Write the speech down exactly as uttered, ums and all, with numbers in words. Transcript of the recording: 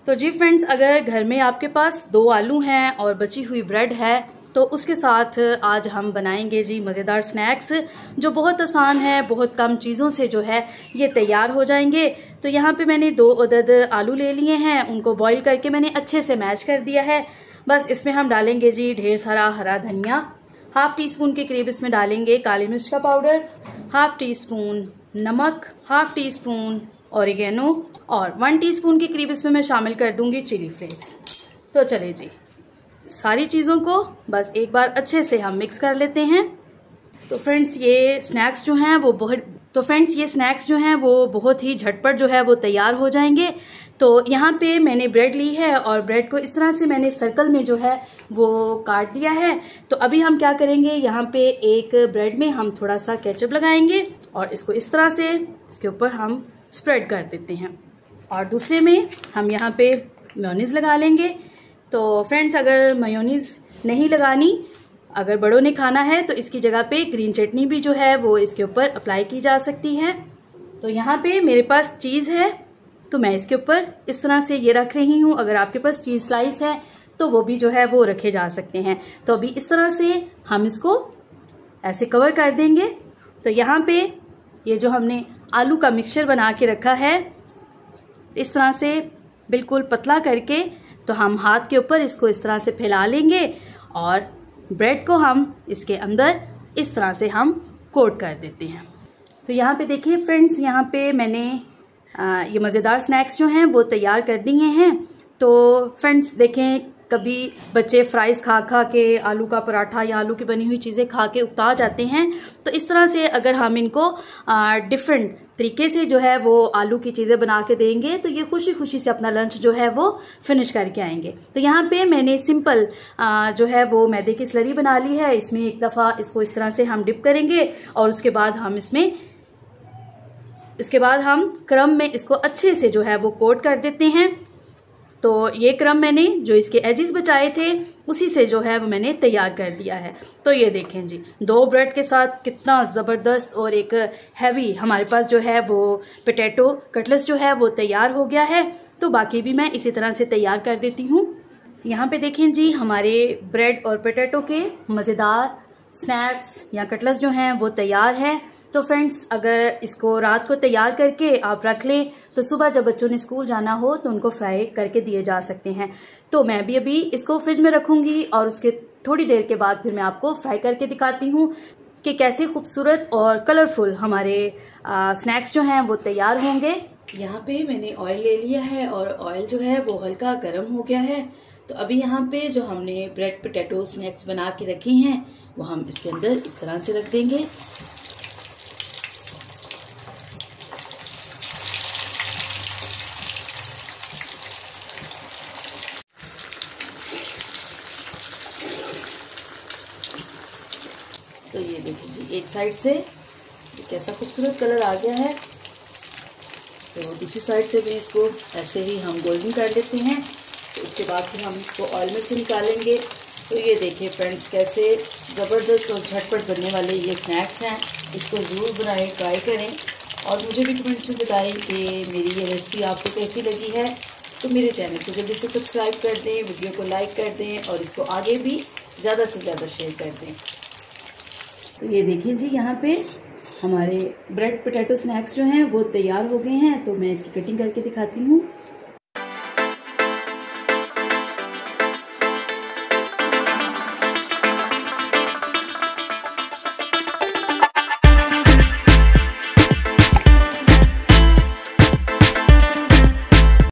तो जी फ्रेंड्स, अगर घर में आपके पास दो आलू हैं और बची हुई ब्रेड है तो उसके साथ आज हम बनाएंगे जी मज़ेदार स्नैक्स, जो बहुत आसान है, बहुत कम चीज़ों से जो है ये तैयार हो जाएंगे। तो यहाँ पे मैंने दो अदद आलू ले लिए हैं, उनको बॉईल करके मैंने अच्छे से मैश कर दिया है। बस इसमें हम डालेंगे जी ढेर सारा हरा धनिया, हाफ टी स्पून के करीब इसमें डालेंगे काली मिर्च का पाउडर, हाफ टी स्पून नमक, हाफ टी स्पून ऑरिगेनो और वन टीस्पून के करीब इसमें मैं शामिल कर दूंगी चिली फ्लेक्स। तो चले जी, सारी चीज़ों को बस एक बार अच्छे से हम मिक्स कर लेते हैं। तो फ्रेंड्स ये स्नैक्स जो हैं वो बहुत तो फ्रेंड्स ये स्नैक्स जो हैं वो बहुत ही झटपट जो है वो तैयार हो जाएंगे। तो यहाँ पे मैंने ब्रेड ली है और ब्रेड को इस तरह से मैंने सर्कल में जो है वो काट दिया है। तो अभी हम क्या करेंगे, यहाँ पे एक ब्रेड में हम थोड़ा सा केचप लगाएंगे और इसको इस तरह से इसके ऊपर हम स्प्रेड कर देते हैं और दूसरे में हम यहाँ पे मेयोनीज लगा लेंगे। तो फ्रेंड्स अगर मेयोनीज नहीं लगानी, अगर बड़ों ने खाना है तो इसकी जगह पे ग्रीन चटनी भी जो है वो इसके ऊपर अप्लाई की जा सकती है। तो यहाँ पे मेरे पास चीज़ है तो मैं इसके ऊपर इस तरह से ये रख रही हूँ। अगर आपके पास चीज़ स्लाइस है तो वो भी जो है वो रखे जा सकते हैं। तो अभी इस तरह से हम इसको ऐसे कवर कर देंगे। तो यहाँ पे ये जो हमने आलू का मिक्सचर बना के रखा है, इस तरह से बिल्कुल पतला करके तो हम हाथ के ऊपर इसको इस तरह से फैला लेंगे और ब्रेड को हम इसके अंदर इस तरह से हम कोट कर देते हैं। तो यहाँ पे देखिए फ्रेंड्स, यहाँ पे मैंने आ, ये मज़ेदार स्नैक्स जो हैं वो तैयार कर दिए हैं। तो फ्रेंड्स देखें, कभी बच्चे फ्राइज़ खा खा के आलू का पराठा या आलू की बनी हुई चीज़ें खा के उकता जाते हैं। तो इस तरह से अगर हम इनको डिफरेंट तरीके से जो है वो आलू की चीज़ें बना के देंगे तो ये खुशी खुशी से अपना लंच जो है वो फिनिश करके आएंगे। तो यहाँ पे मैंने सिंपल आ, जो है वो मैदे की स्लरी बना ली है। इसमें एक दफ़ा इसको इस तरह से हम डिप करेंगे और उसके बाद हम इसमें इसके बाद हम क्रम में इसको अच्छे से जो है वो कोट कर देते हैं। तो ये क्रम मैंने जो इसके एजेस बचाए थे उसी से जो है वो मैंने तैयार कर दिया है। तो ये देखें जी, दो ब्रेड के साथ कितना ज़बरदस्त और एक हैवी हमारे पास जो है वो पोटैटो कटलेट्स जो है वो तैयार हो गया है। तो बाकी भी मैं इसी तरह से तैयार कर देती हूँ। यहाँ पे देखें जी, हमारे ब्रेड और पोटैटो के मज़ेदार स्नैक्स या कटलेट्स जो हैं वो तैयार हैं। तो फ्रेंड्स अगर इसको रात को तैयार करके आप रख लें तो सुबह जब बच्चों ने स्कूल जाना हो तो उनको फ्राई करके दिए जा सकते हैं। तो मैं भी अभी इसको फ्रिज में रखूंगी और उसके थोड़ी देर के बाद फिर मैं आपको फ्राई करके दिखाती हूँ कि कैसे खूबसूरत और कलरफुल हमारे आ, स्नैक्स जो हैं वो तैयार होंगे। यहाँ पे मैंने ऑयल ले लिया है और ऑयल जो है वो हल्का गर्म हो गया है। तो अभी यहाँ पे जो हमने ब्रेड पोटैटो स्नैक्स बना के रखे हैं वो हम इसके अंदर इस तरह से रख देंगे। तो ये देखिए जी, एक साइड से कैसा खूबसूरत कलर आ गया है। तो दूसरी साइड से भी इसको ऐसे ही हम गोल्डन कर लेते हैं। तो उसके बाद फिर हम इसको ऑयल में से निकालेंगे। तो ये देखिए फ्रेंड्स, कैसे ज़बरदस्त और झटपट बनने वाले ये स्नैक्स हैं। इसको ज़रूर बनाएं, ट्राई करें और मुझे भी कमेंट्स में बताएं कि मेरी ये रेसिपी आपको कैसी लगी है। तो मेरे चैनल को जल्दी से सब्सक्राइब कर दें, वीडियो को लाइक कर दें और इसको आगे भी ज़्यादा से ज़्यादा शेयर कर दें। तो ये देखिए जी, यहाँ पे हमारे ब्रेड पोटैटो स्नैक्स जो हैं वो तैयार हो गए हैं। तो मैं इसकी कटिंग करके दिखाती हूँ।